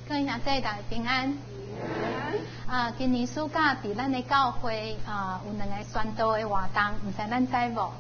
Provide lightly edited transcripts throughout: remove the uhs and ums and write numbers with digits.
各位兄弟大家平安。今年暑假伫咱的教会有2个宣道的活动，唔知咱知无？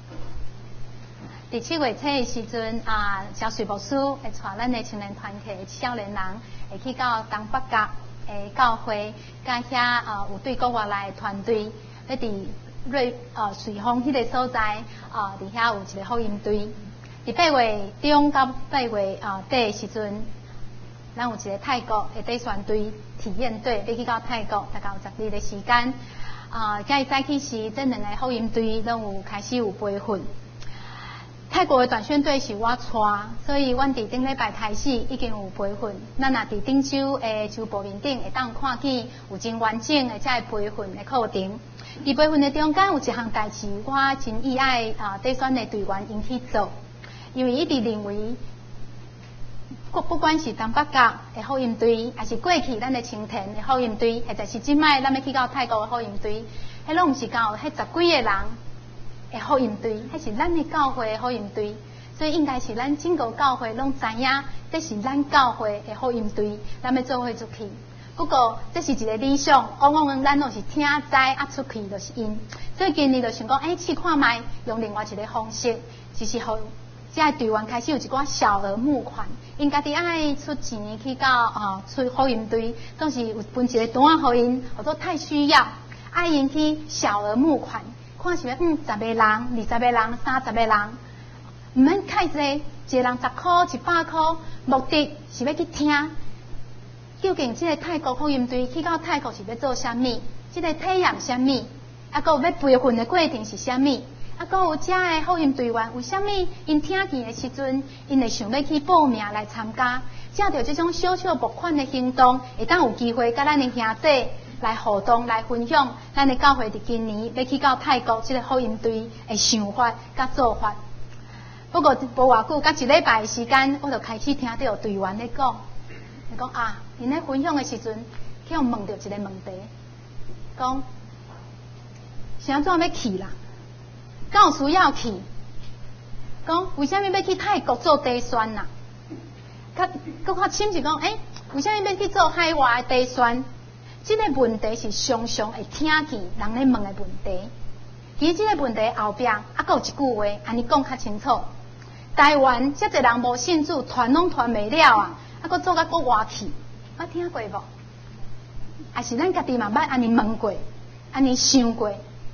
伫7月初的时阵小水牧师会带咱的青年团体的少年人会去到东北角的教会，甲遐有对国外来的团队，要伫瑞丰迄个所在伫遐有一个福音队。伫8月中到8月底的时阵，咱有一个泰国的底宣队体验队，要去到泰国，大概有10日的时间。在早起时，这2个福音队拢有开始有培训。泰国的短宣队是我带，所以阮伫顶礼拜开始已经有培训。咱若伫顶周的周报面顶会当看见有真完整的这培训的课程。伫培训的中间有一项代志，我真意爱底宣的队员因去做，因为伊直认为。不管是东北角的福音队，还是过去咱的青田的福音队，或者是即摆咱要去到泰国的福音队，迄拢毋是讲有迄10几个人的福音队，迄是咱的教会的福音队，所以应该是咱整个教会拢知影，这是咱教会的福音队，咱要做伙出去。不过这是一个理想，往往咱拢是听知出去就是因。所以今年就想讲，试看卖用另外一个方式，就是互这队员开始有一寡小额募款，因家己爱出钱去到出福音队，总是有分一个单仔互因，或者太需要，爱因去小额募款，看是要10个人、20个人、30个人，唔免太济，一个人10块、100块，目的是要去听，究竟这个泰国福音队去到泰国是要做啥物？这个体验啥物？还有要培训的过程是啥物？还有遮的福音队员，为虾米因听见的时阵，因会想要去报名来参加？借着这种小小募款的行动，会当有机会甲咱的兄弟来互动、来分享咱的教会伫今年要去到泰国这个福音队的想法甲做法。不过无偌久，甲1礼拜的时间，我就开始听到队员咧讲，因咧分享的时阵，去互问到一个问题，讲是安怎要去啦？敢有需要去？讲为虾米要去泰国做底宣啦？佮较深是讲，为虾米要去做海外的底宣？这个问题是常常会听见人咧问的问题。其实这个问题后壁还有一句话，安尼讲较清楚。台湾遮侪人无信主，传拢传袂了啊，还佫做甲国外去，捌听过无？还是咱家己嘛捌安尼问过，安尼想过？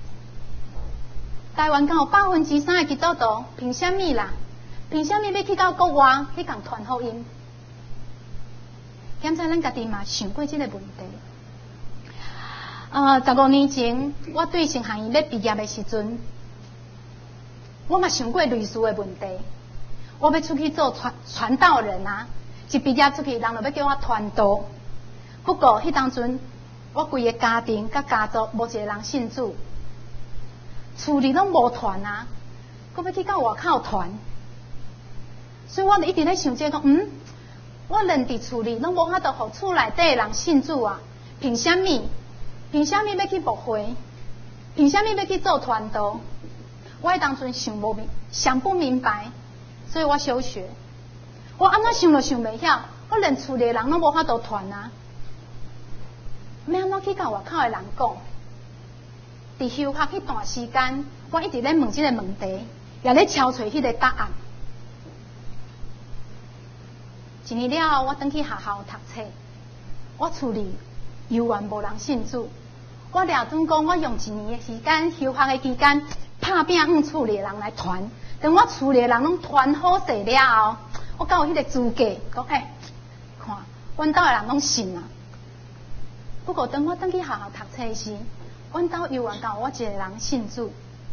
台湾敢有3%的基督徒，凭啥物啦？凭啥物要去到国外去共传福音？检查咱家己嘛想过这个问题。15年前，我对神学院要毕业的时阵，我嘛想过类似的问题。我要出去做传道人啊，一毕业出去，人就要叫我传道。不过迄当阵，我规个家庭甲家族无一个人信主。厝里拢无传啊，佮要去到外口传，所以我就一直咧想讲，我连伫厝里拢无法度互厝内底的人信主啊，凭啥物？凭啥物要去牧会？凭啥物要去做传道？我迄当阵想不明白，所以我休学。我安怎想都想袂晓，我连厝里的人拢无法度传啊，要安怎去甲外口的人讲？伫休学迄段时间，我一直咧问这个问题，也咧敲找迄个答案。1年了后，我转去学校读册，我厝里犹原无人信主。我了准讲，我用1年的时间，休学的期间，拍拼厝里的人来传。等我厝里的人拢传好势了后，我才有迄个资格讲，看，阮兜的人拢信啊。不过，当我转去学校读册时，阮兜犹原有我一个人信主，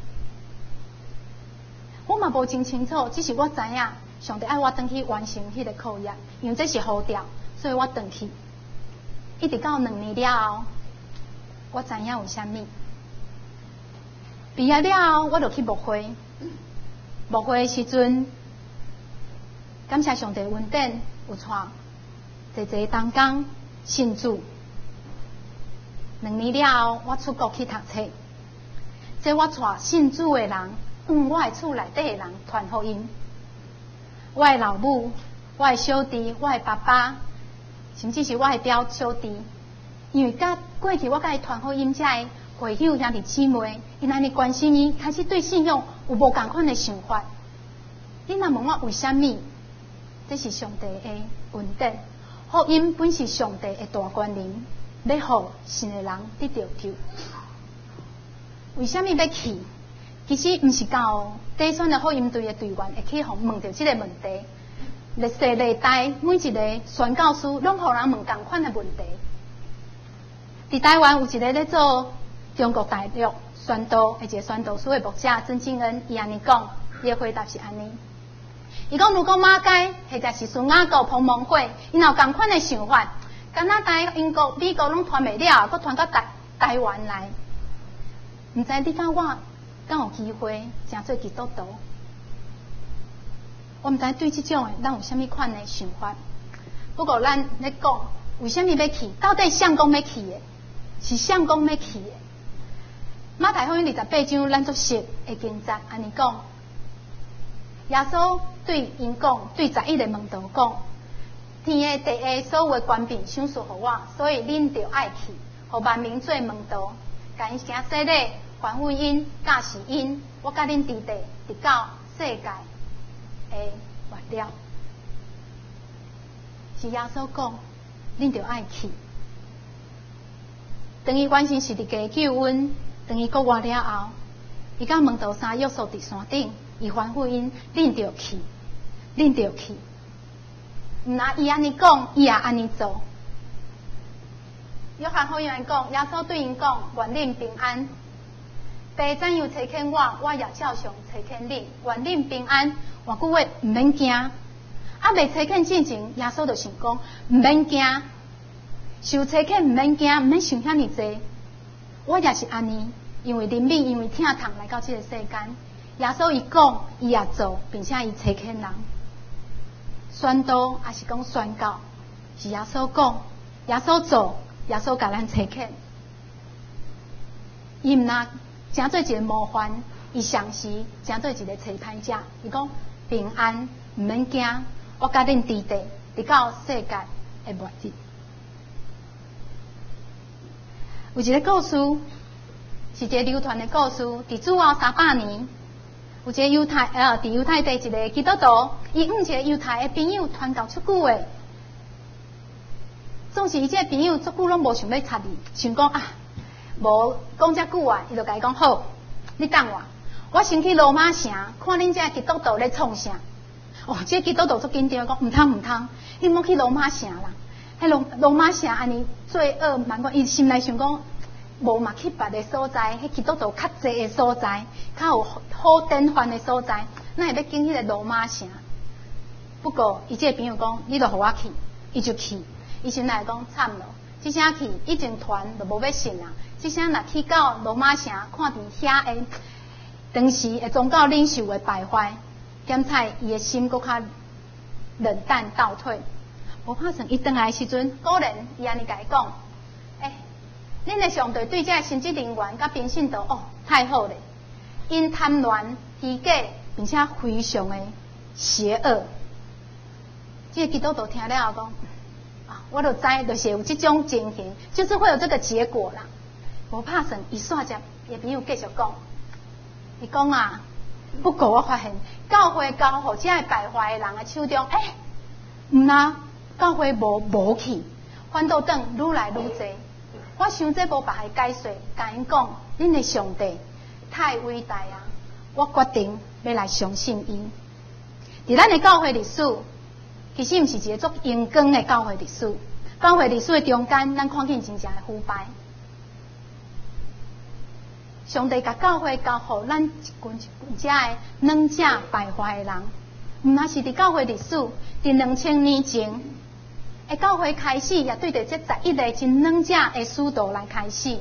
我嘛无真清楚，只是我知影上帝爱我转去完成迄个课业，因为这是呼召，所以我转去。一直到2年了后，我知影为虾米。毕业了后，我就去牧会。牧会的时阵，感谢上帝恩典，有带侪同工信主。2年了后，我出国去读册，这我带信主的人，我的厝内底的人传福音。我的老母、我的小弟、我的爸爸， 甚至是我的表小弟，因为过去我甲伊传福音遮的会友兄弟姊妹，因安尼关心伊，开始对信仰有无共款的想法。你若问我为虾米？这是上帝的恩典，福音本是上帝的大权能，要互信的人得到救。为虾米要去？其实毋是到第选的福音队的队员会去互问到这个问题。历世历代每一个宣教师拢互人问同款的问题。伫台湾有一个咧做中国大陆宣道的一个宣道师的牧者曾敬恩，伊安尼讲，伊的回答是安尼。伊讲如果马街或者是孙雅国彭蒙会，因有同款的想法，加拿大、英国、美国拢传袂了，搁传到台湾来，毋知你甲我敢有机会成做基督徒？我毋知对即种的咱有啥物款的想法。不过咱咧讲，为虾米要去？到底谁讲要去的？是谁讲要去的？马太福音28章咱作识的经节安尼讲。耶稣对因讲，对11个门徒讲：天的地下所有的权柄赏赐互我，所以恁着爱去，互万民做门徒，甲因行洗礼，传福音，教示因，我甲恁伫地，直到世界的完了。是耶稣讲，恁着爱去。等伊完成是伫家救恩，等伊国外了后，伊甲门徒三约束伫山顶。伊传福音，恁着去，恁着去。毋那伊安尼讲，伊也安尼做。约翰福音讲，耶稣对因讲：愿恁平安。爸怎样差遣我，我也照常差遣恁。愿恁平安。换句话，毋免惊。啊，未差遣之前，耶稣就想讲，毋免惊。受差遣毋免惊，毋免想遐尼济。我也是安尼，因为怜悯，因为疼痛来到这个世间。耶稣伊讲，伊也做，并且伊差遣人。宣道也是讲宣教，是耶稣讲，耶稣做，耶稣甲咱差遣。伊毋那诚做一个模范，伊上时诚做一个差派者。伊讲平安，毋免惊，我甲恁伫地，直到世界的末日。有一个故事，是一个流传的故事，伫主后300年。有一个伫犹太地一个基督徒，伊一个犹太的朋友传教出久诶，总是伊这个朋友足久拢无想要插伊，想讲啊，无讲遮久啊，伊就甲伊讲好，你等我先去罗马城看恁这基督徒咧创啥。哦，这个基督徒足紧张，讲毋通，你莫去罗马城啦，迄罗马城安尼罪恶万贯，伊心内想讲。无嘛去别个所在，迄基督徒较济的所在，较有好典范的所在，咱会要经迄个罗马城。不过，伊这个朋友讲，你著互我去，伊就去。伊心内讲惨咯，即声去，以前传就无要信啦。即声若去到罗马城，看伫遐的当时的宗教领袖的败坏，检查伊的心搁较冷淡倒退。无拍算伊转来的时阵，果然伊安尼甲伊讲。恁的上帝对这神职人员甲平信徒太好咧，因贪婪、虚假，并且非常的邪恶。这个基督徒听了后讲，我就知就是有这种情形，就是会有这个结果啦。无拍算，伊煞只也朋友继续讲，伊讲啊，不过我发现教会交互这个败坏的人的手中，毋那教会无去，反倒转愈来愈济。我想这无别个解说，甲因讲，恁的上帝太伟大啊！我决定要来相信伊。伫咱的教会历史，其实毋是一个足阳光的教会历史。教会历史的中间，咱看见真正的腐败。上帝甲教会交互咱一群遮的软者败坏的人，毋那是伫教会历史，伫2000年前。教会开始也对着这11个真软者的使徒来开始。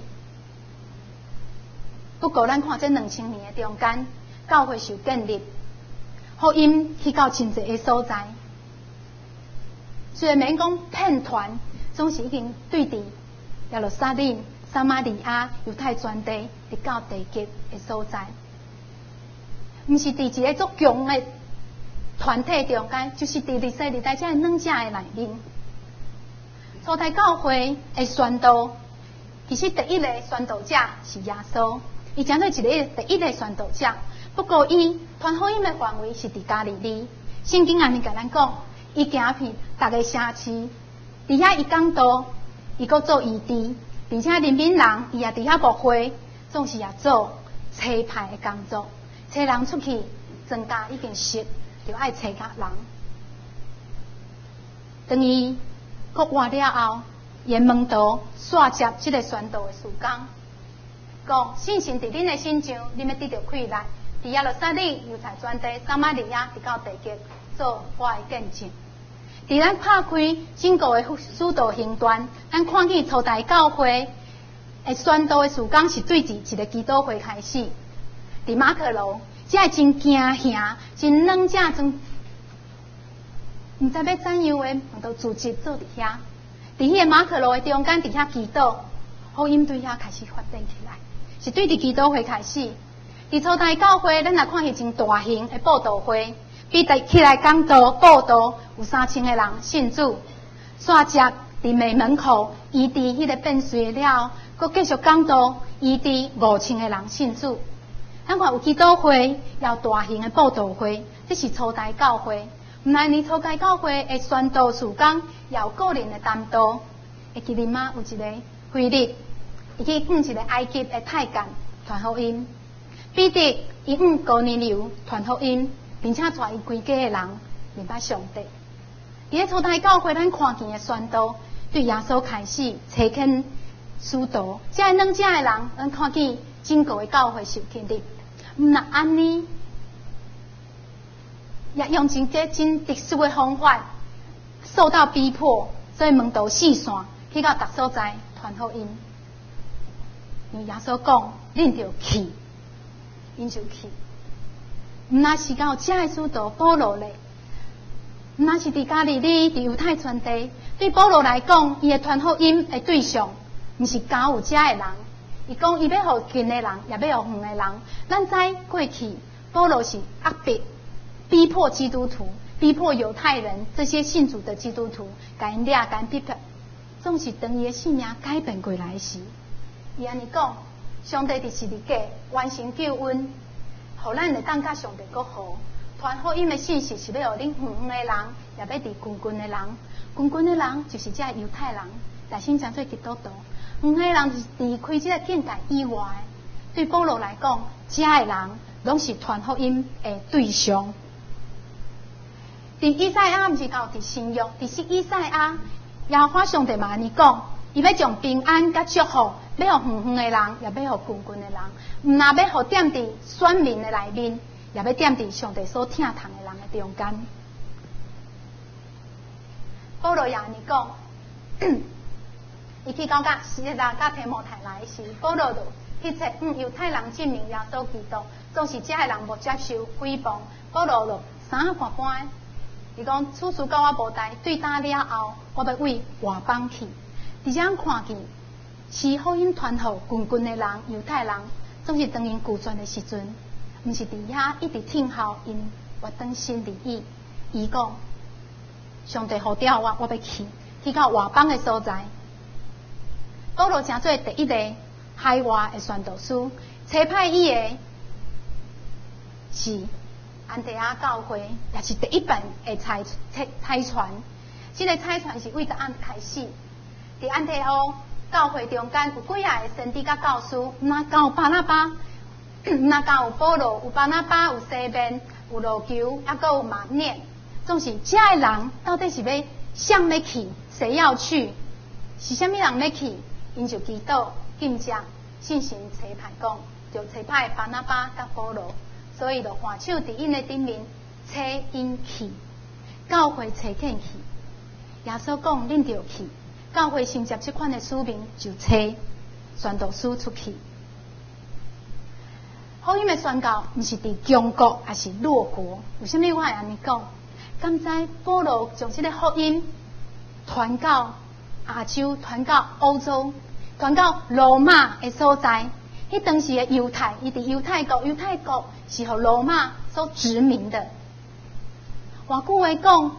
不过，咱看这2000年的中间，教会受建立，福音去到真侪个所在。虽然免讲骗团，总是已经对伫耶路撒冷、撒玛利亚、犹太全地，直到地极的所在，毋是伫一个足强的团体中间，就是伫历史历代这软者的内面。 初代教会的宣导，其实第一个宣导者是耶稣，伊针对一个第一个宣导者。不过伊传福音的范围是伫加利利。圣经安尼甲咱讲，伊行遍逐个城市，伫遐伊讲道，伊阁做医治，并且人民人伊也伫遐牧会，总是也做差派的工作，找人出去增加已经熟，就爱找甲人。当伊国活了后，沿门道煞接即个宣导的事工，讲信心伫恁的心上，恁要得到快乐。伫耶路撒冷、犹太全地、撒玛利亚，直到地极，做我的见证。伫咱拍开整个的使徒行传，咱看见初代教会的宣导的事工是对自一个基督会开始。伫马可路，这真惊吓、真软者、真毋知要怎样的，都组织做伫遐。伫迄个马可路的中间，伫遐祈祷，福音对遐开始发展起来，是对伫基督会开始。伫初代教会，咱来看迄真大型的布道会，彼得起来讲道布道，有3000个人信主。煞接伫庙门口医治迄个变碎了，佮继续讲道医治5000个人信主。咱看有基督会，也有大型的布道会，这是初代教会。毋但呢，初代教会的宣导事工，也有个人的担当。会记得吗？有一个腓力，伊去碰一个埃及的太监传福音。彼得伊向哥尼流传福音，并且带伊规家的人明白上帝。伫咧初代教会，咱看见的宣导，对耶稣开始查肯使徒，这两者的人，咱看见整个的教会受建立。毋若安尼，也用真特殊的方法，受到逼迫，所以门徒四散去到逐所在传福音。因耶稣讲，恁着去。因就去，毋那是到遮的使徒保罗咧，毋那是伫加利利、伫犹太全地。对保罗来讲，伊的传福音的对象，毋是教有遮的人。伊讲伊要互近的人，也要互远的人。咱知过去，保罗是压迫、逼迫基督徒，逼迫犹太人这些信主的基督徒，甲因掠、甲因逼迫，总是当伊的性命改变过来时，伊安尼讲。上帝伫十字架完成救恩，互咱会当甲上帝搁好。传福音的信息是要互恁远远的人，也要伫近近的人。近近的人就是这犹太人，内心真做基督徒。远的人是离开这个境界以外。对保罗来讲，这的人拢是传福音的对象。伫以赛亚毋是到伫新约，伫以赛亚，耶和华上帝嘛安尼讲。伊要将平安甲祝福，要互远远的人，也要互近近的人。毋但要互踮伫选民的内面，也要踮伫上帝所疼痛的人的中间。保罗也安尼讲，伊去到西拉甲提摩太来时，保罗就去找犹太人证明耶稣基督，总是遮的人无接受诽谤。保罗就三半半，伊讲此事到我无代，对打了后，我要为外邦去。伫遮看见，是福音传互近近的人，犹太人，总是当因拒绝的时阵，毋是伫遐一直听候因活当心利益。伊讲，上帝呼召我要去到外邦的所在。保罗成做第一个海外的宣导师，差派伊的是安提阿教会，也是第一本的差传。这个差传是为着按开始。伫安提阿教会中间有几啊个先知甲教师，那有巴拿巴，那有保罗，有巴拿巴，有西面，有路求，还佫有马念，总是这的人到底是要向要去，谁要去？是虾米人要去？因就祈祷、敬正、信心差派讲，就差派巴拿巴甲保罗，所以就换手伫因的顶面，差因去，教会差肯去。耶稣讲，恁着去。教会承接这款的使命，就找宣导师出去。福音的宣告，毋是伫强国，还是弱国？为什么我会安尼讲？敢知保罗将这个福音传到亚洲，传到欧洲，传到罗马的所在。迄当时的犹太，伊伫犹太国，犹太国是互罗马所殖民的。换句话讲，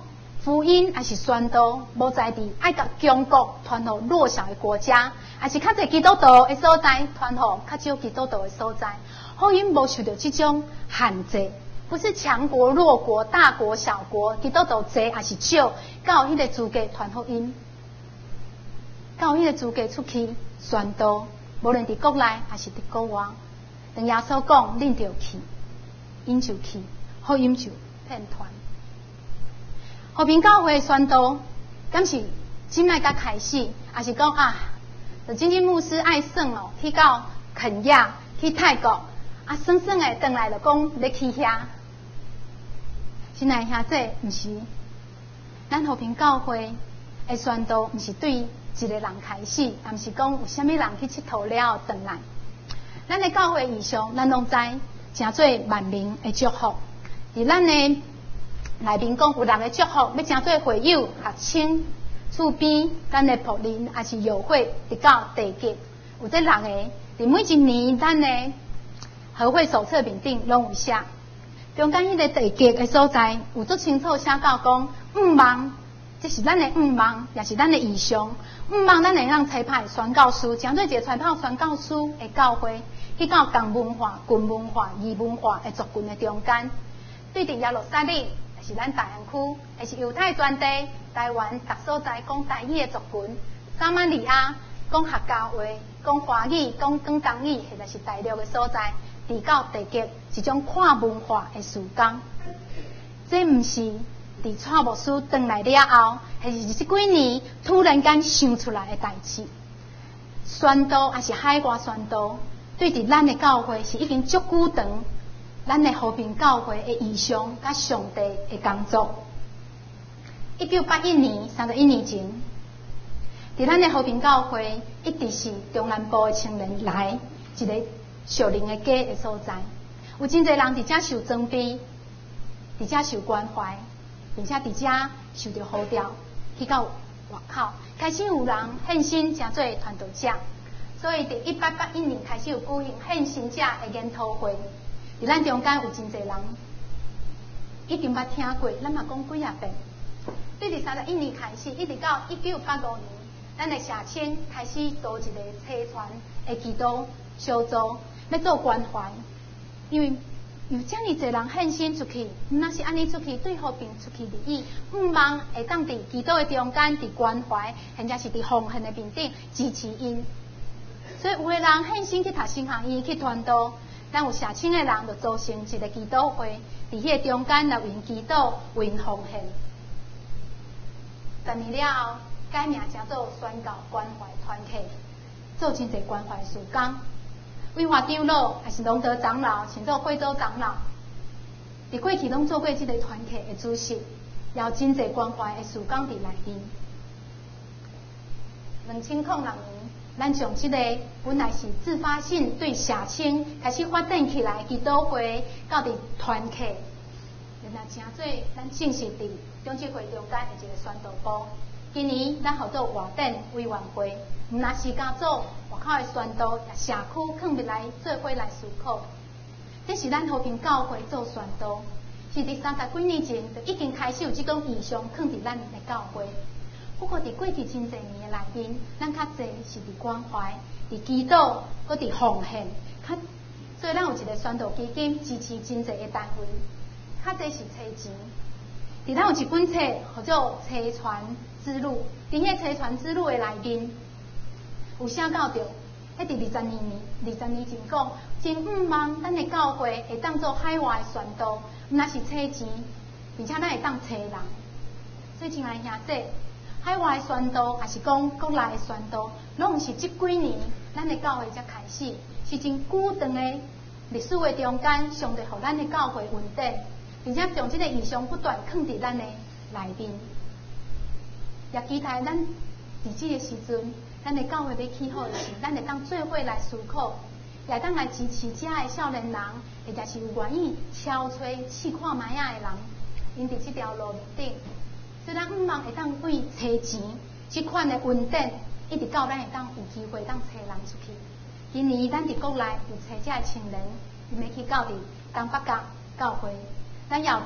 福音还是宣导，无在地爱甲强国传互弱小的国家，还是较侪基督徒的所在传互较少基督徒的所在。福音无受到这种限制，不是强国弱国、大国小国，基督徒多还是少，才有迄个资格传福音，才有迄个资格出去宣导，无论伫国内还是伫国外。当耶稣讲，恁就去，因就去，福音就遍传。和平教会宣导，敢是今麦才开始，还是讲啊？就真正牧师爱算哦，去到肯亚、去泰国，啊，算算的转来就讲要去遐。亲爱兄弟，毋是，咱和平教会的宣导，毋是对一个人开始，也毋是讲有啥物人去佚佗了转来。咱的教会意向，咱拢知，诚做万民的祝福。伫咱的内面讲有人的祝福，要诚做会友、学生、厝边，咱的仆人，也是友会，直到地级，有这人个。伫每一年，咱的和会手册面顶拢有写。中间迄个地级的所在，有足清楚写到讲5万，这是咱的5万，也是咱的意向。5万咱会让差派宣教师，诚做一个传派宣教师的教会，去到同文化、军文化、异文化的族群的中间，对伫耶路撒冷。是咱大安区，也是犹太专地，台湾各所在讲台语的族群，撒玛利亚讲客家话，讲华语，讲广东语，或者是大陆的所在，伫到地级一种跨文化的时光。这毋是伫蔡牧师转来了后，还是这几年突然间想出来的代志。宣导还是海外宣导，对伫咱的教会是已经足久长。咱的和平教会的意向，甲上帝的工作。1981年，31年前，伫咱的和平教会一直是中南部的青年来一个属灵的家的所在。有真侪人伫遮受装备，伫遮受关怀，并且伫遮受到呼召，去到外口，开始有人献身成做传道者。所以，伫1881年开始有举行献身者的研讨会。伫咱中间有真侪人已经捌听过，咱嘛讲几啊遍。对伫31年开始，一直到1985年，咱的社青开始做一个车船的祈祷小组，要做关怀。因为有遮尔侪人献身出去，若是安尼出去对和平出去利益，毋望会当伫祈祷的中间，伫关怀，或者是伫奉献的面顶支持因。所以有的人献身去读神学院去传道。咱有社青的人，就组成一个祈祷会，伫迄个中间来为因祈祷，为因奉献。10年了后，改名成做宣教关怀团体，做真侪关怀事工。为华长老还是龙德长老，甚至贵州长老，伫过去拢做过这个团体的主席，也有真侪关怀的事工伫内面。2006年。咱从这个本来是自发性对社青开始发展起来祈祷会，到伫团契，原来诚做咱正式伫中纪会中间的一个宣导部。今年咱合作外展委员会，毋若是加做外口的宣导，社区放入来做伙来思考。这是咱和平教会做宣导，是伫30几年前就已经开始有这种意向放伫咱的教会。不过，伫过去真侪年的内面，咱较侪是伫关怀、伫祈祷、搁伫奉献，所以咱有一个宣导基金支持真侪的单位，较侪是车钱。伫咱有一本册叫做《车船之路》，伫迄车船之路的内面，有写到着，迄伫20年前讲，真毋望咱的教会会当做海外的宣导，毋若是车钱，并且咱会当找人。所以，亲爱兄弟。海外的宣导，还是讲国内的宣导，拢是这几年咱的教会才开始，是真久长的历史的中间，上帝互咱的教会稳定，并且将这个意向不断放伫咱的内面，也期待咱伫这个时阵，咱的教会要起好的时，咱会当做伙来思考，也当来支持遮的少年人，或者是有愿意超吹试看卖仔的人，因伫这条路面顶。所以咱毋望会当为找钱，这款的稳定，一直到咱会当有机会当找人出去。今年咱伫国内有找这个青年，因要去到伫东北角教会，咱也有在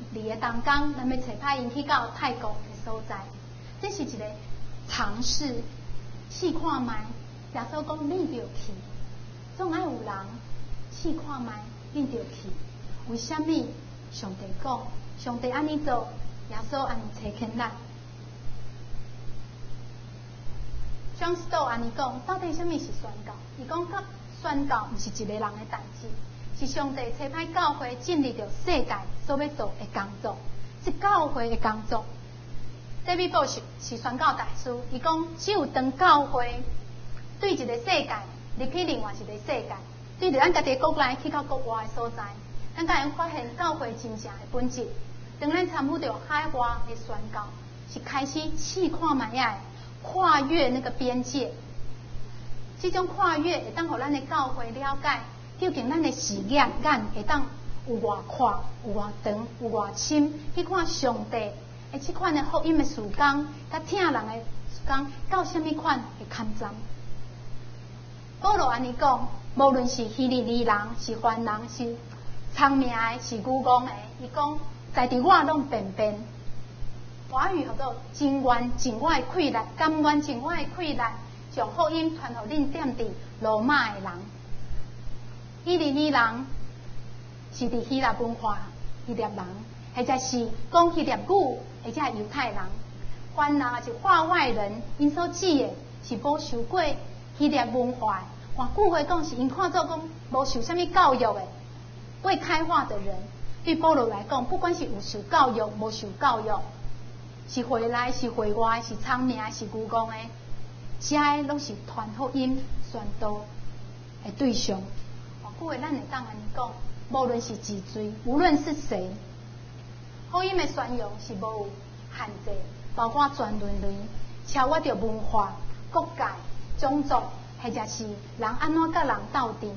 个当工，咱要找派因去到泰国的所在，这是一个尝试，试看卖。耶稣讲你着去，总爱有人试看卖，你着去。为什么？上帝讲，上帝安尼做，耶稣安尼找肯咱。John Stott 安尼讲，到底什么是宣教？伊讲，宣教毋是一个人的代志，是上帝差派教会进入到世界所要做的工作，是教会的工作。David Bush 是宣教大师，伊讲，只有当教会对一个世界入去另外一个世界，对着咱家己国内去到国外的所在，咱才会发现教会真正的本质。当咱参与到海外的宣教，是开始试看卖呀。跨越那个边界，这种跨越会当互咱的教会了解，究竟咱的视野眼会当有偌宽、有偌长、有偌深，去看上帝的这款的福音的事工，甲听人的事工到什么款的坎站。保罗安尼讲，无论是希利尼人、是番人、是聪明的、是愚妄的，伊讲在伫我拢便便。华语叫做情愿尽我的气力，甘愿尽我的气力，将福音传互恁踮伫罗马的人。希利尼人是伫希腊文化希腊人，或者是讲希腊语，或者犹太人。番人也是化外人，因所指的是无受过希腊文化。换句话讲，是因看做讲无受什么教育的未开化的人。对保罗来讲，不管是有受教育，无受教育。是回来，是回外，是聪明，是愚妄的，这些拢是传福音、宣道的对象。换句话，咱会当安尼讲，无论是几罪，无论是谁，福音的宣扬是无有限制，包括全人类，超越着文化、国界、种族，或者是人安怎甲人斗阵。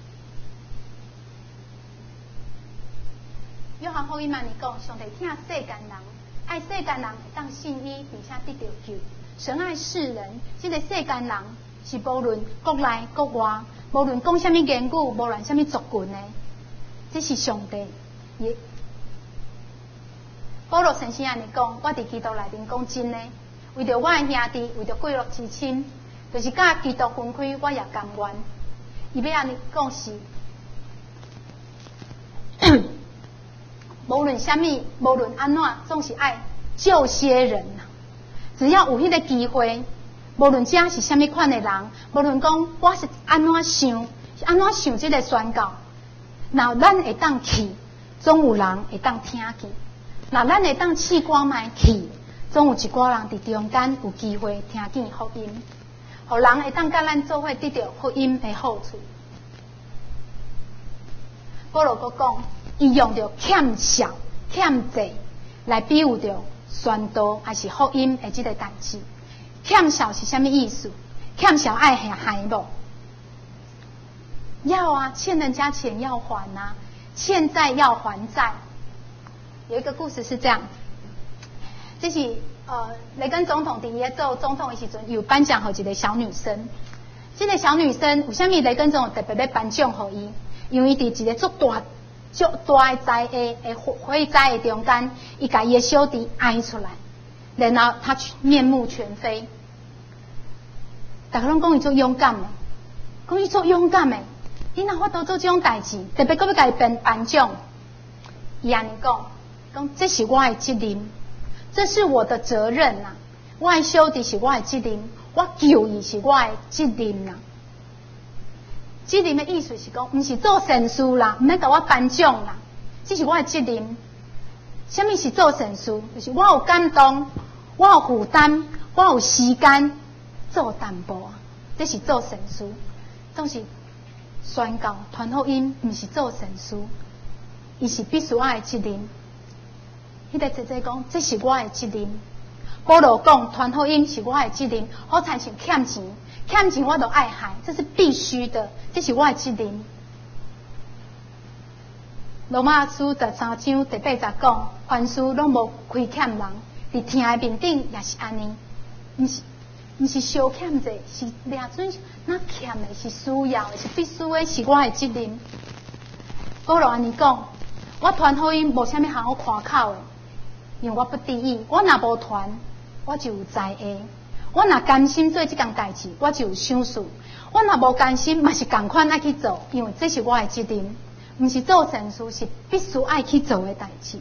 约翰福音安尼讲，上帝疼世间人。爱世间人会当信伊，并且得到救。神爱世人，这个世间人是无论国内国外，无论讲什么言语，无论什么族群的，这是上帝。保罗先生安尼讲，我伫基督内面讲真的，为着我的兄弟，为着贵乐之亲，就是甲基督分开，我也甘愿。伊要安尼讲是。无论什么，无论安怎，总是爱救些人呐。只要有迄个机会，无论这是什么款的人，无论讲我是安怎想，是安怎想这个宣告，那咱会当去，总有人会当听去；那咱会当试看卖去，总有一寡人伫中间有机会听见福音，互人会当甲咱做伙得到福音的好处。保罗阁讲。伊用着欠少、欠债来比喻着宣道还是福音的这个代志。欠少是什么意思？欠少爱还无？要啊，欠人家钱要还啊，欠债要还债。有一个故事是这样，这是雷根总统伫伊做总统的时阵，有颁奖给一个小女生。这个小女生为什么雷根总统特别要颁奖给伊？因为伫一个足大的灾火灾的中间，伊把伊的小弟挨出来，然后他面目全非。大家拢讲伊做勇敢的，讲伊做勇敢的，你哪法度做这种代志？特别搁要甲伊颁奖，伊安尼讲这是我的责任，这是我的责任呐、我的小弟是我的责任，我救伊是我的责任呐、责任的意思是讲，毋是做善事啦，毋免甲我颁奖啦，这是我的责任。什么是做善事？就是我有感动，我有负担，我有时间做淡薄啊，这是做善事。总是宣告传福音，毋是做善事，伊是必须我的责任。迄个姐姐讲，这是我的责任。保罗讲，传福音是我的责任，好亲像欠钱。欠钱我都爱还，这是必须的，这是我的责任。罗马书13章第8节讲，凡事拢无亏欠人，伫听的面顶也是安尼，毋是小欠者，是掠准那欠的，是需要的，是必须的，是我的责任。保罗安尼讲，我我传福音无啥物通好夸口的，因为我不得已，我若无传，我就有知会。我若甘心做这件代志，我就有赏赐。我若无甘心，嘛是共款爱去做，因为这是我的责任，毋是做善事，是必须爱去做的代志。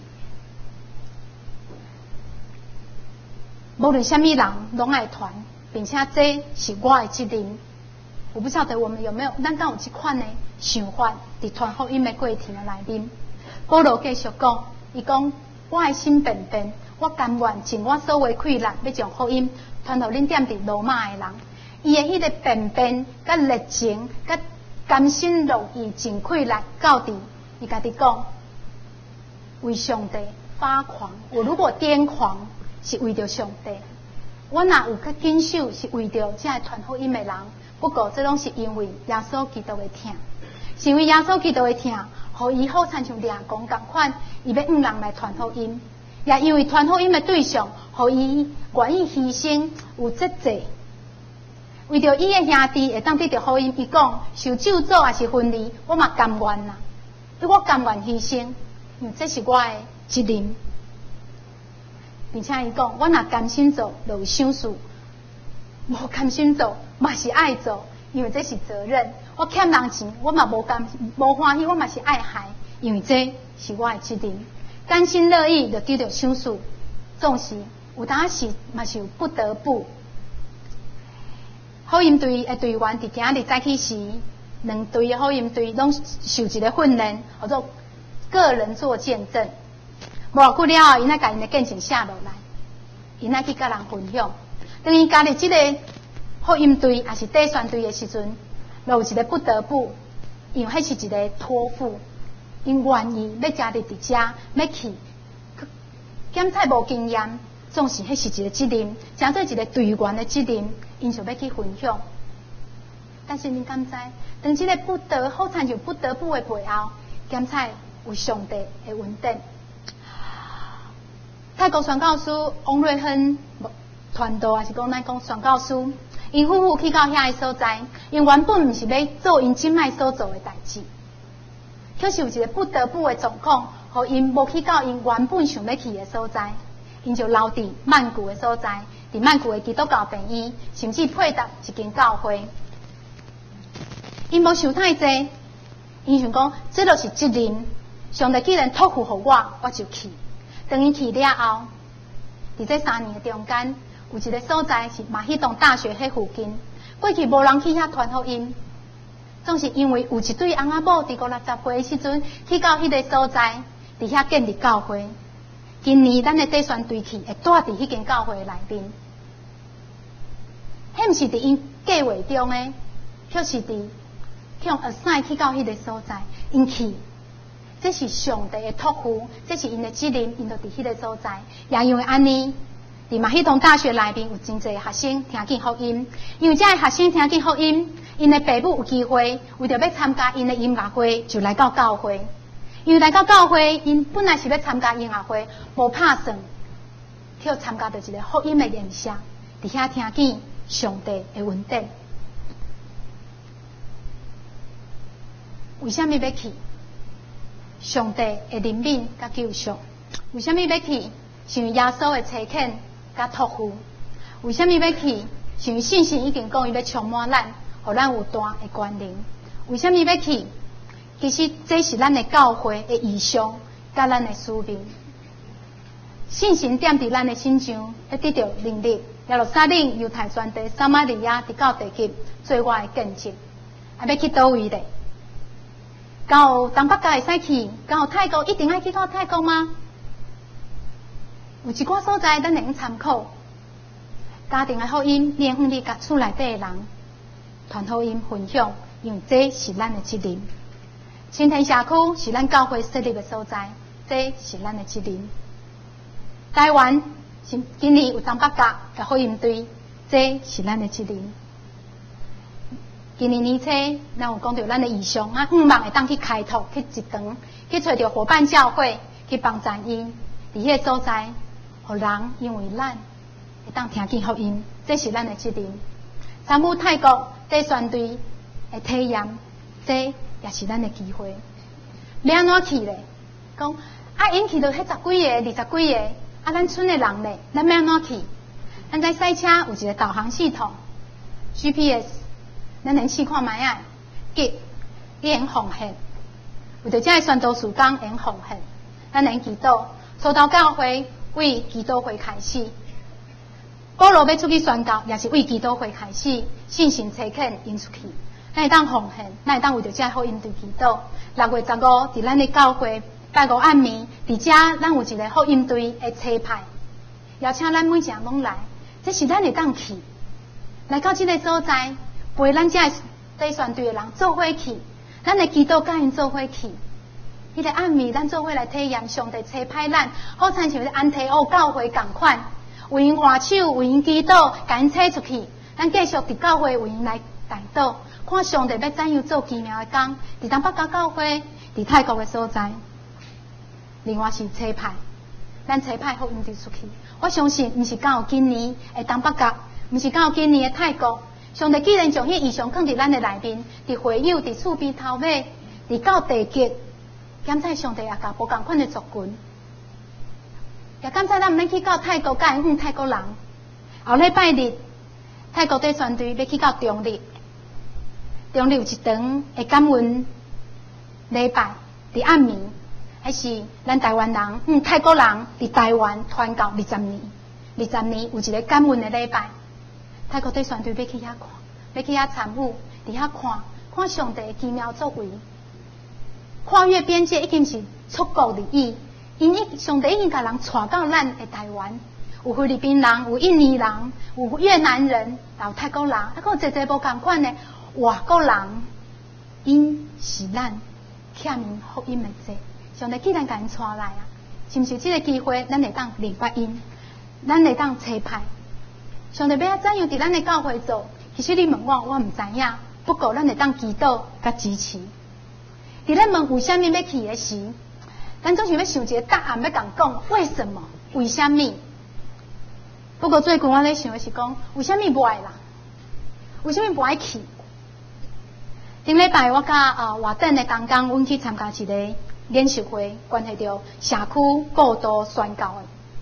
无论什么人，拢爱传，并且这是我的责任。我不晓得我们有没有，咱敢有这款的想法，伫传福音的过程的内面。保罗继续讲，伊讲我的心便便，我甘愿尽我所有气力，要将福音传到恁踮伫罗马的人。伊的迄个便便、甲热情、甲甘心乐意尽气力到底，伊家己讲，为上帝发狂。我如果癫狂，是为着上帝；我若有较坚守，是为着这个传福音的人。不过，这拢是因为耶稣基督的疼，是因为耶稣基督的疼，互伊好亲像掠公共款，伊要人来传福音，也因为传福音的对象，互伊愿意牺牲有节制，为着伊的兄弟会当得到福音。伊讲受咒诅也是分离，我嘛甘愿啦，我甘愿牺牲，因为这是我的责任，并且伊讲我若甘心做，就有赏赐。无甘心做，嘛是爱做，因为这是责任。我欠人钱，我嘛无欢喜，我嘛是爱害，因为这是我的责任。甘心乐意就得到赏赐，总是有当时嘛是有不得不。福音队的队员伫今日早起时，两队的福音队拢受一个训练，叫做个人做见证。无偌久了后，因来甲因的见证写落来，因来去甲人分享。当伊加入这个福音队，也是底选队的时阵，就有一个不得不，因为迄是一个托付，因愿意要加入伫遮，要去检测无经验，总是迄是一个责任，诚做一个队员的责任，因就要去分享。但是恁敢知，当这个好亲像不得不的背后，检测有上帝的恩典。泰国宣教师王瑞亨。传道也是讲，咱讲宣教师，因夫妇去到遐个所在，因原本毋是要做因即摆所做的代志，可是有一个不得不的状况，互因无去到因原本想要去的所在，因就留伫曼谷的所在，伫曼谷的基督教病院，甚至配搭一间教会。因无想太济，因想讲，这就是责任。上帝既然托付互我，我就去。等伊去了后，伫这3年的中间。有一个所在是马希东大学迄附近，过去无人去遐传福音，总是因为有一对翁仔某伫50-60岁的时阵去到迄个所在，伫遐建立教会。今年咱的底选队去会住伫迄间教会内面，迄毋是伫因计划中的，却是伫向assign去到迄个所在，因去。这是上帝的托付，这是因的责任，因就伫迄个所在，也因为安尼。伫马希同大学内面有真侪学生听见福音，因为这些学生听见福音，因的父母有机会为着要参加因的音乐会，就来到教会。因为来到教会，因本来是要参加音乐会，无拍算，去参加到一个福音的演讲，伫遐听见上帝的恩典。为什么要去？上帝的怜悯甲救赎。为什么要去？是因为耶稣的差遣。甲托付，为什么要去？是因为信心已经讲伊要充满咱，互咱有大的关联。为什么要去？其实这是咱的教会的意向，甲咱的使命。信心踮伫咱的心上，要得到能力。耶路撒冷、犹太全地、撒玛利亚，直到地极，做我的见证。啊，要去倒位咧？到东北角会使去？到泰国一定要去到泰国吗？有一寡所在，咱会用参考。家庭的福音，你会你甲厝内底的人传福音分享，因为这是咱的责任。新田社区是咱教会设立的所在，这是咱的责任。台湾是今年有东北角的福音队，这是咱的责任。今年年初，咱有讲到咱的意向，希望会当去开拓、去集团、去找到伙伴教会，去帮助因伫迄个所在。互人因为咱会当听见福音，这是咱的责任。参与泰国底选队的体验，这也是咱的机会。要安怎去咧？ 讲啊，因去到迄10几个、20几个，啊，咱村的人咧，咱要安怎去？咱在赛车有一个导航系统 ，GPS， 咱能试看卖啊，吉沿红线，为着这个宣导事工沿红线，咱能祈祷，初到教会为祈祷会开始。保罗要出去宣告，也是为祈祷会开始，信心切恳引出去。咱会当奉献，咱会当为着这好应对祈祷。6月15，伫咱的教会拜五暗暝，伫遮咱有一个好应对的车牌，邀请咱每一个人拢来，这是咱会当去，来到这个所在，陪咱这在宣队的人做伙去，咱的祈祷甲因做伙去。迄个暗暝，咱做伙来体验上帝车牌咱，好亲像安提奥教会共款，为因画手，为因祈祷，甲因扯出去，咱继续伫教会为因来代祷。看上帝要怎样做奇妙的工，伫东北角教会，伫泰国的所在，另外是车牌，咱车牌好应对出去。我相信，毋是刚好今年的东北角，毋是刚好今年的泰国，上帝既然将迄异象放伫咱的内面，伫会友，伫厝边头尾，伫到地极，感谢上帝也甲无共款的族群，也感谢咱毋免去到泰国，甲因泰国人。后礼拜日，泰国队宣队要去到中立。中立有一场的感恩礼拜，伫暗暝，还是咱台湾人、泰国人伫台湾传教20年，20年有一个感恩的礼拜。泰国队宣队要去遐看，要去遐参与，伫遐看上帝的奇妙作为，跨越边界已经是出国而已。上帝已经甲人带到咱的台湾，有菲律宾人，有印尼人，有越南人，有泰国人，还有侪无共款的。外国人，因是咱欠因福音的罪，上帝既然甲因带来啊，是毋是这个机会，咱会当明白因，咱会当车牌。上帝要怎样伫咱的教会做？其实你问我毋知影，不过咱会当祈祷甲支持。伫咱问为虾米要去的时，咱总是要想一个答案，要共讲为什么？为虾米？不过最近我咧想的是讲，为虾米不爱啦？为虾米不爱去？顶礼拜我甲外镇的同工，阮去参加一个研习会，关系到社区过度宣教的。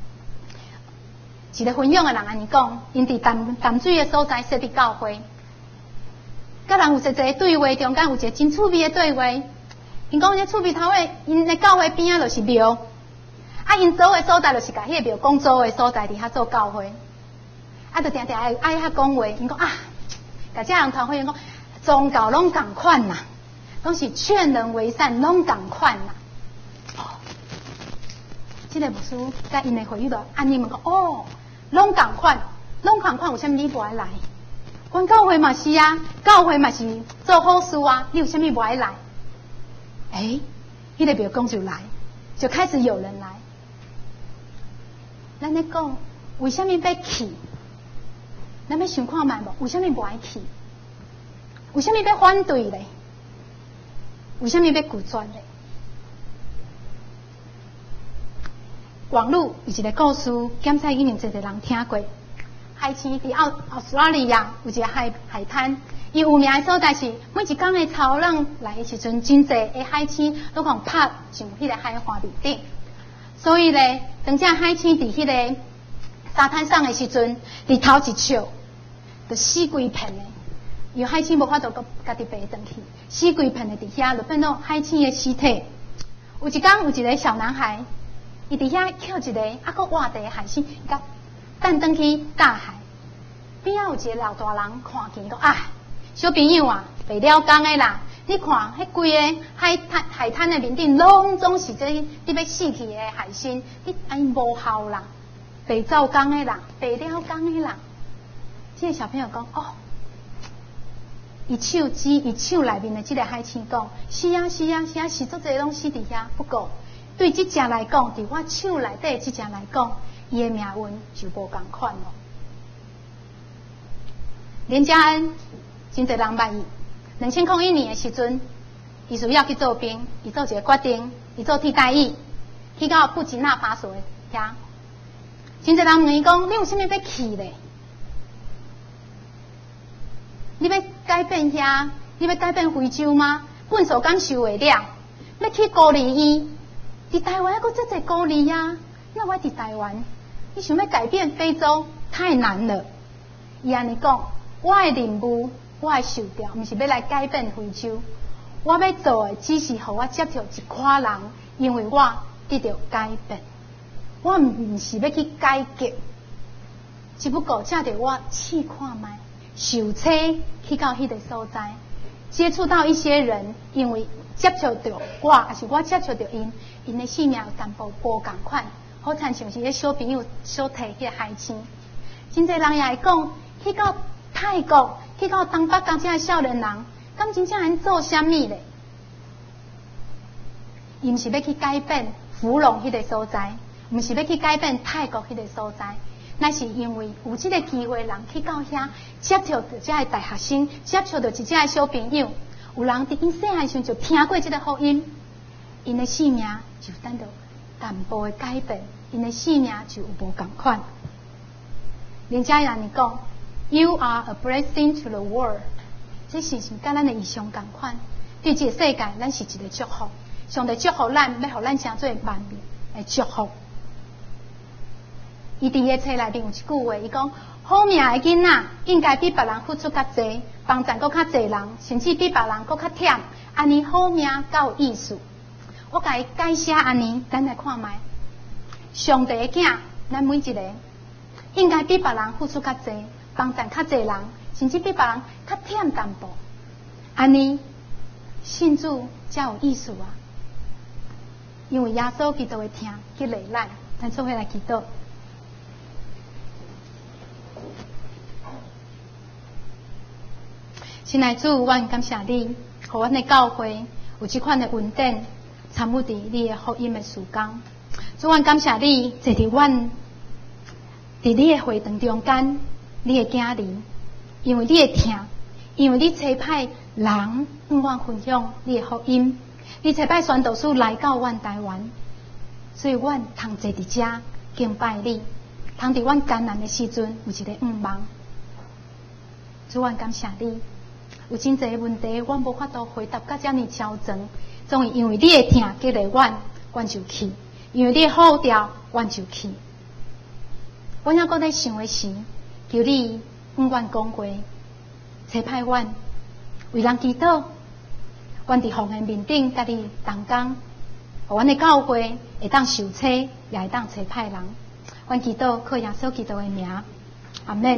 一个分享的人安尼讲，因伫淡水的所在设立教会，甲人有一个对话，中间有一个真趣味的对话。因讲这趣味头尾，因的教会边仔就是庙，啊，因做的所在就是甲迄个庙讲做的所在伫遐做教会，啊，就定定爱遐讲话。因讲啊，甲这人团会因讲。宗教拢共款啦，拢是劝人为善，拢共款啦。这个牧师甲因的会友就安尼问讲，拢共款，为虾米你不爱来？阮教会嘛是啊，教会嘛是做好事啊，你有虾米不爱来？迄个庙公就来，就开始有人来。咱咧讲，为虾米要去？咱要想看卖无？为虾米不爱去？为什么要反对咧？为什么要拒绝咧？网络有一个故事，检测一定侪人听过。海星伫澳大利亚有一个海滩，伊有名的所在是每一天的潮浪来的时阵，真侪的海星都共拍上迄个海花面顶。所以咧，当这海星伫迄个沙滩上的时阵，伫头一笑，就死规片的。有海星无法度家己爬转去，死规片的伫遐，就变做海星的尸体。有一天，有一个小男孩，伊伫遐捡一个佫活地的海星，甲弹转去大海。边仔有一个老大人看见讲啊，小朋友啊，袂了讲的啦！你看，迄规个海滩的面顶，拢总是你要死去的海星，你安尼无效啦，袂照讲的啦，袂了讲的啦。这个小朋友讲伊手内面的这个海星讲，是啊，是足侪拢死伫遐。不过对这只来讲，伫我手内底这只来讲，伊的命运就无共款咯。连家恩真侪人捌伊，2001年的时阵，伊需要去做兵，伊做一个决定，伊做替代役，去到布吉纳法索的遐。真侪人问伊讲，你有啥物要去咧？你要改变遐？你要改变非洲吗？本所感受袂了，要去孤立伊， 伫台湾还佫这侪鼓励啊，那我伫台湾，你想要改变非洲太难了。伊安尼讲，我的任务，我的受调，毋是要来改变非洲，我要做的只是互我接触一寡人，因为我得到改变，我毋是要去改革，只不过借着我试看卖，受车去到迄个所在，接触到一些人，因为接触到我，还是我接触到因的性命有淡薄无共款，好像是迄小朋友所提迄个海星，真侪人也会讲，去到泰国，去到东北角这个少年人，敢真正能做啥物咧？伊毋是要去改变芙蓉迄个所在，毋是要去改变泰国迄个所在，那是因为有这个机会，人去到遐接触到这个大学生，接触到一个小朋友，有人伫因细汉时就听过这个福音，因的性命就等到淡薄的改变，因的性命就有无共款。人家人讲 ，You are a blessing to the world， 这是甲咱的意象共款。对这个世界，咱是一个祝福。上帝祝福咱，要互咱成做万民的祝福。伊伫个册内面有一句话，伊讲：好命的囡仔应该比别人付出较济，帮衬搁较济人，甚至比别人搁较忝。安尼好命较有意思。我甲伊解释安尼，咱来看卖。上帝的囝，咱每一个应该比别人付出较济，帮衬较济人，甚至比别人较忝淡薄。安尼信主才有意思啊！因为耶稣基督会听去礼咱，咱做伙来祈祷。亲爱的主，阮感谢你，互阮的教会有这款的稳定，参与伫你的福音的事工。主，阮感谢你，坐伫阮伫你的会堂中间，你的囝儿，因为你的听，因为你差派人向阮分享你的福音。你差派宣道士来到阮台湾，所以阮通坐伫遮敬拜你，通伫阮艰难的时阵有一个望。主，阮感谢你，有真侪问题，阮无法度回答甲遮尔超全，总因为你的听激励阮，阮就去；因为你的好调，阮就去。阮还搁在想的是，求你向阮讲话，差派阮为人祈祷。阮伫奉献面顶，甲你同工，互阮的教会会当受车，也会当差派人。阮祈祷靠耶稣基督的名，阿们。